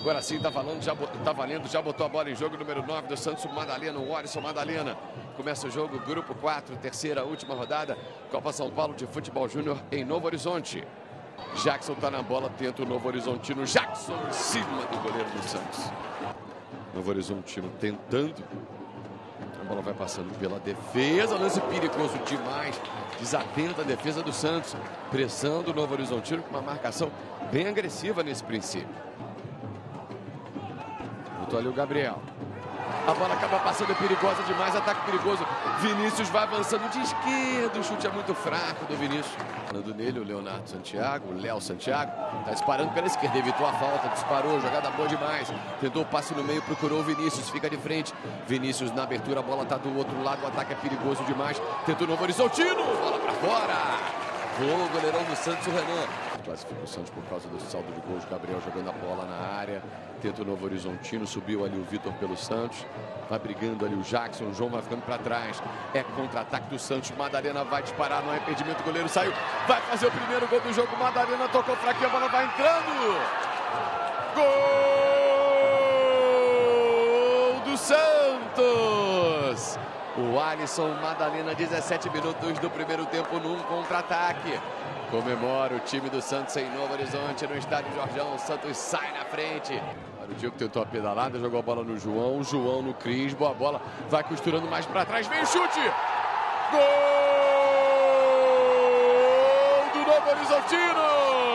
Agora sim tá valendo, já botou a bola em jogo. Número 9 do Santos, Madalena, o Alisson Madalena. Começa o jogo, grupo 4, terceira, última rodada. Copa São Paulo de Futebol Júnior em Novo Horizonte. Jackson tá na bola, tenta o Novo Horizontino. Jackson em cima do goleiro do Santos. Novo Horizontino tentando. A bola vai passando pela defesa. Lance perigoso demais. Desatenta a defesa do Santos. Pressão do Novo Horizontino com uma marcação bem agressiva nesse princípio. Botou ali o Gabriel. A bola acaba passando, perigosa demais, ataque perigoso. Vinícius vai avançando de esquerda, o chute é muito fraco do Vinícius. Falando nele, o Leonardo Santiago, o Léo Santiago, tá disparando pela esquerda, evitou a falta, disparou, jogada boa demais. Tentou o passe no meio, procurou o Vinícius, fica de frente. Vinícius na abertura, a bola tá do outro lado, o ataque é perigoso demais. Tentou o Novo Horizontino, bola pra fora. Voou o goleirão do Santos, o Renan. Classifica o Santos por causa do saldo de gols. Gabriel jogando a bola na área. Tenta o Novo Horizontino. Subiu ali o Vitor pelo Santos. Vai brigando ali o Jackson. O João vai ficando para trás. É contra-ataque do Santos. Madalena vai disparar. Não é impedimento. O goleiro saiu. Vai fazer o primeiro gol do jogo. Madalena tocou fraquinho. A bola vai entrando. Gol do Santos. O Alisson Madalena, 17 minutos do primeiro tempo num contra-ataque. Comemora o time do Santos em Novo Horizonte, no estádio Jorjão. O Santos sai na frente. O Diego tentou a pedalada, jogou a bola no João. O João no Cris, boa bola. Vai costurando mais para trás, vem o chute. Gol do Novo Horizontino.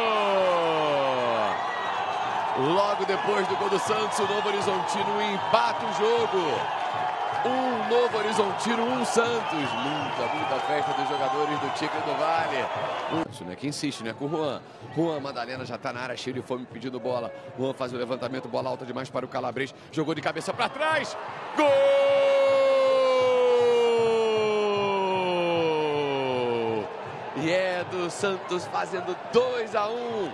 Logo depois do gol do Santos, o Novo Horizontino empata o jogo. Um Novo Horizontino, um Santos. Muita festa dos jogadores do Tigre do Vale. Isso, né? Que insiste, né? Com o Juan. Juan Madalena já tá na área, cheio de fome, pedindo bola. Juan faz o levantamento, bola alta demais para o Calabres. Jogou de cabeça para trás. Gol! E é do Santos fazendo 2-1.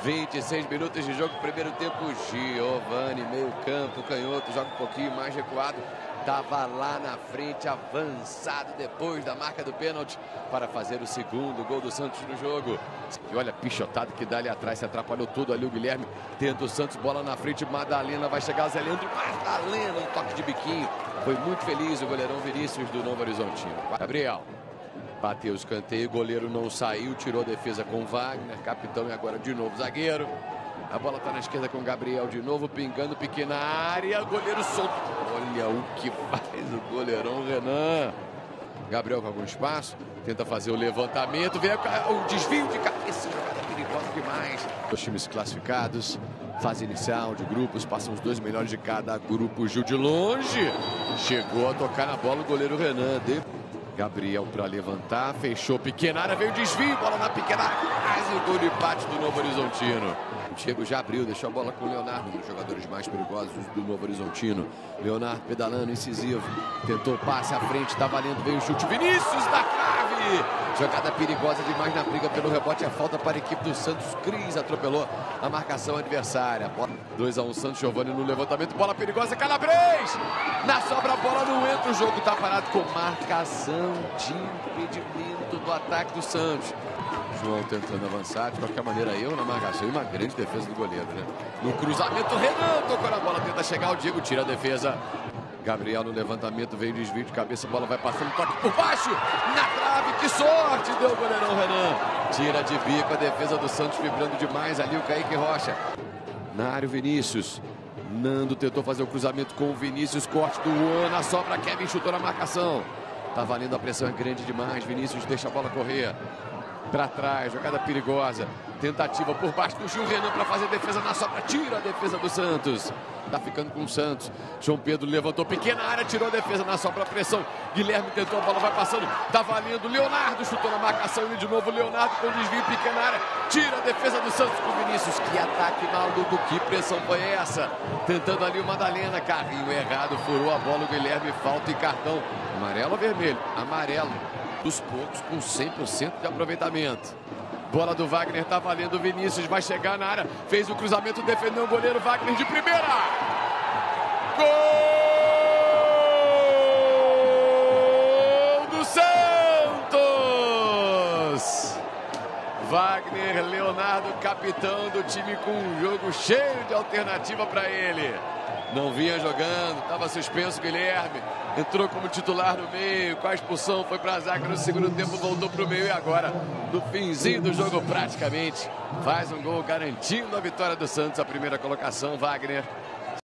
26 minutos de jogo, primeiro tempo. Giovani, meio campo, canhoto, joga um pouquinho mais recuado. Estava lá na frente, avançado depois da marca do pênalti para fazer o segundo gol do Santos no jogo. E olha, pichotado que dá ali atrás, se atrapalhou tudo ali o Guilherme. Tenta o Santos, bola na frente, Madalena vai chegar, Zé Leandro, Madalena, um toque de biquinho. Foi muito feliz o goleirão Vinícius do Novo Horizontino. Gabriel. Bateu o escanteio, o goleiro não saiu, tirou a defesa com Wagner, capitão e agora de novo zagueiro. A bola está na esquerda com o Gabriel de novo, pingando, pequena área, goleiro solto. Olha o que faz o goleirão Renan. Gabriel com algum espaço, tenta fazer o levantamento, vem o desvio de cabeça, jogada perigosa demais. Os times classificados, fase inicial de grupos, passam os 2 melhores de cada grupo. Gil de longe, chegou a tocar na bola o goleiro Renan. Gabriel para levantar, fechou pequena área, veio o desvio, bola na pequena área, quase o gol de empate do Novo Horizontino. O Diego já abriu, deixou a bola com o Leonardo, um dos jogadores mais perigosos do Novo Horizontino. Leonardo pedalando, incisivo, tentou o passe à frente, tá valendo, veio o chute, Vinícius da trave! Jogada perigosa demais na briga pelo rebote, a falta para a equipe do Santos. Cris atropelou a marcação adversária. 2-1 Santos, Giovani no levantamento, bola perigosa, Calabres! Na sobra a bola não entra, o jogo tá parado com marcação de impedimento do ataque do Santos. João tentando avançar, de qualquer maneira eu na marcação e uma grande defesa do goleiro, né? No cruzamento, Renan tocou na bola, tenta chegar, o Diego tira a defesa. Gabriel no levantamento, veio desvio de cabeça, a bola vai passando, toque por baixo, na trave, que sorte deu o goleirão Renan. Tira de bico a defesa do Santos, vibrando demais ali o Kaique Rocha. Na área o Vinícius. Nando tentou fazer o cruzamento com o Vinícius, corte do Juan, na sobra, Kevin chutou na marcação. Tá valendo, a pressão é grande demais, Vinícius deixa a bola correr. Para trás, jogada perigosa, tentativa por baixo do Gil, Renan para fazer defesa na sobra, tira a defesa do Santos. Tá ficando com o Santos. João Pedro levantou pequena área, tirou a defesa na sobra, pressão. Guilherme tentou, a bola vai passando, tá valendo. Leonardo chutou na marcação, ele de novo, Leonardo com desvio, pequena área, tira a defesa do Santos com o Vinícius. Que ataque maluco, que pressão foi essa? Tentando ali o Madalena, carrinho errado, furou a bola o Guilherme, falta e cartão. Amarelo ou vermelho? Amarelo. Dos poucos com 100% de aproveitamento. Bola do Wagner, tá valendo, o Vinícius vai chegar na área, fez o cruzamento, defendeu o goleiro Wagner de primeira. Gol do Santos! Wagner Leonardo, capitão do time, com um jogo cheio de alternativa para ele. Não vinha jogando, estava suspenso Guilherme. Entrou como titular no meio, com a expulsão foi para a zaga no segundo tempo, voltou para o meio e agora, no finzinho do jogo praticamente, faz um gol garantindo a vitória do Santos, a primeira colocação, Wagner.